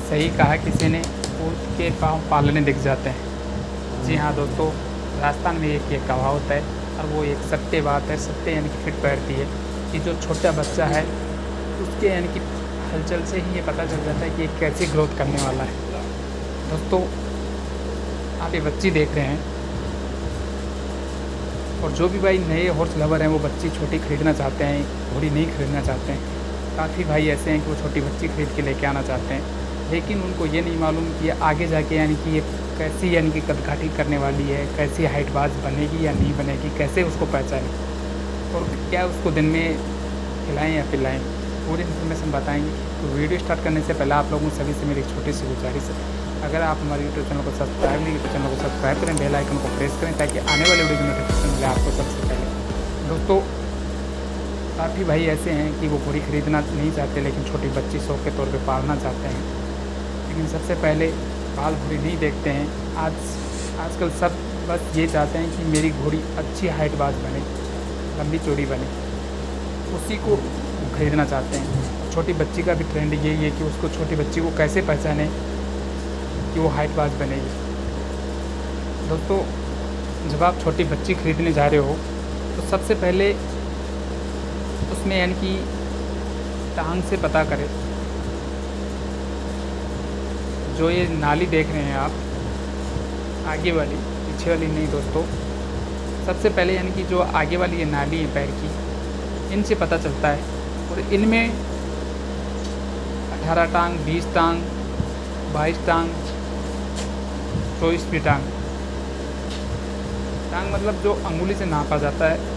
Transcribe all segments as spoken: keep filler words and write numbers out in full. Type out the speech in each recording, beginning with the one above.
सही कहा किसी ने, ऊँट के पाँव पालने दिख जाते हैं। जी हाँ दोस्तों, राजस्थान में एक ये कहावत है और वो एक सत्य बात है, सत्य यानी कि फिट बैठती है कि जो छोटा बच्चा है उसके यानी कि हलचल से ही ये पता चल जाता है कि ये कैसे ग्रोथ करने वाला है। दोस्तों आप ये बच्ची देख रहे हैं, और जो भी भाई नए हॉर्स लवर हैं वो बच्ची छोटी खरीदना चाहते हैं, घोड़ी नहीं खरीदना चाहते हैं। काफ़ी भाई ऐसे हैं कि वो छोटी बच्ची खरीद के लेके आना चाहते हैं, लेकिन उनको ये नहीं मालूम कि ये आगे जाके यानी कि ये कैसी यानी कि कदकाठी करने वाली है, कैसी हाइटबाज बनेगी या नहीं बनेगी, कैसे उसको पहचानें और क्या उसको दिन में खिलाएं या पिलाएं, पूरी इन्फॉर्मेशन बताएंगे। तो वीडियो स्टार्ट करने से पहले आप लोगों सभी से मेरी एक छोटी सी गुजारिश है, अगर आप हमारे यूट्यूब चैनल को सब्सक्राइब नहीं किया तो चैनल को सब्सक्राइब करें, बेल आइकन को प्रेस करें ताकि आने वाले वीडियो की नोटिफिकेशन मिले आपको सबसे पहले। दोस्तों काफ़ी भाई ऐसे हैं कि वो घोड़ी खरीदना नहीं चाहते लेकिन छोटी बच्ची शौक के तौर पे पालना चाहते हैं, लेकिन सबसे पहले बाल घोड़ी नहीं देखते हैं। आज आजकल सब बस ये चाहते हैं कि मेरी घोड़ी अच्छी हाइटबाज बने, लंबी चौड़ी बने, उसी को खरीदना चाहते हैं। छोटी बच्ची का भी ट्रेंड यही है कि उसको छोटी बच्ची को कैसे पहचाने कि वो हाइटबाज बनेगी। दोस्तों जब आप छोटी बच्ची खरीदने जा रहे हो तो सबसे पहले उसमें यानी कि टांग से पता करें। जो ये नाली देख रहे हैं आप, आगे वाली, पीछे वाली नहीं दोस्तों, सबसे पहले यानी कि जो आगे वाली ये नाली है पैर की, इनसे पता चलता है। और इनमें अठारह टांग, बीस टांग, बाईस टांग, चौबीस भी टांग टांग मतलब जो अंगुली से नापा जाता है।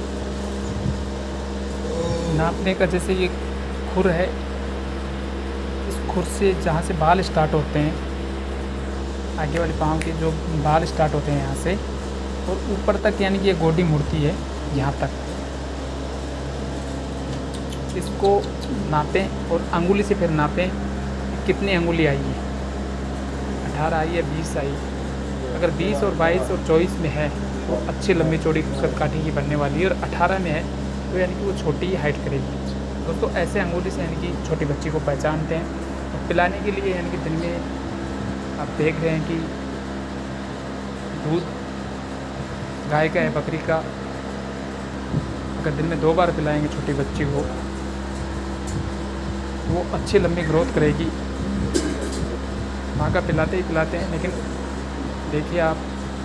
नापने का जैसे ये खुर है, इस खुर से जहाँ से बाल स्टार्ट होते हैं, आगे वाले पाँव के जो बाल स्टार्ट होते हैं यहाँ से और ऊपर तक यानी कि ये गोडी मुड़ती है यहाँ तक, इसको नापें और अंगुली से फिर नापें कितनी अंगुली आई है, अठारह आई है, बीस आई। अगर बीस और बाईस और चौबीस में है तो अच्छी लंबी चौड़ी कदकाठी की बनने वाली है, और अठारह में है तो यानी कि वो छोटी हाइट करेगी। दोस्तों ऐसे अंगूठी से यानी कि छोटी बच्ची को पहचानते हैं। तो पिलाने के लिए यानी कि दिन में आप देख रहे हैं कि दूध गाय का है, बकरी का, अगर दिन में दो बार पिलाएंगे छोटी बच्ची को वो अच्छी लंबी ग्रोथ करेगी। माँ का पिलाते ही पिलाते हैं, लेकिन देखिए आप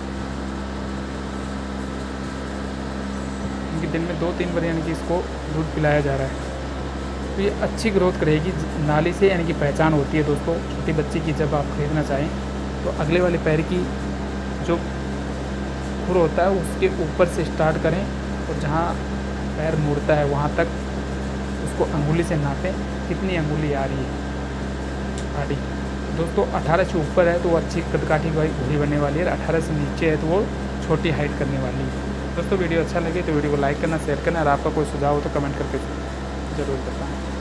इनकी दिन में दो तीन बार यानी कि इसको दूध पिलाया जा रहा है, तो ये अच्छी ग्रोथ करेगी। नाली से यानी कि पहचान होती है दोस्तों छोटी बच्ची की। जब आप खरीदना चाहें तो अगले वाले पैर की जो खुर होता है उसके ऊपर से स्टार्ट करें और जहाँ पैर मुड़ता है वहाँ तक उसको अंगुली से नापें कितनी अंगुली आ रही है गाड़ी। दोस्तों अठारह से ऊपर है तो वो अच्छी कदकाठी घोड़ी बनने वाली है, अठारह से नीचे है तो वो छोटी हाइट करने वाली है। दोस्तों वीडियो अच्छा लगे तो वीडियो को लाइक करना, शेयर करना, और आपका कोई सुझाव हो तो कमेंट करके ज़रूर बताएं।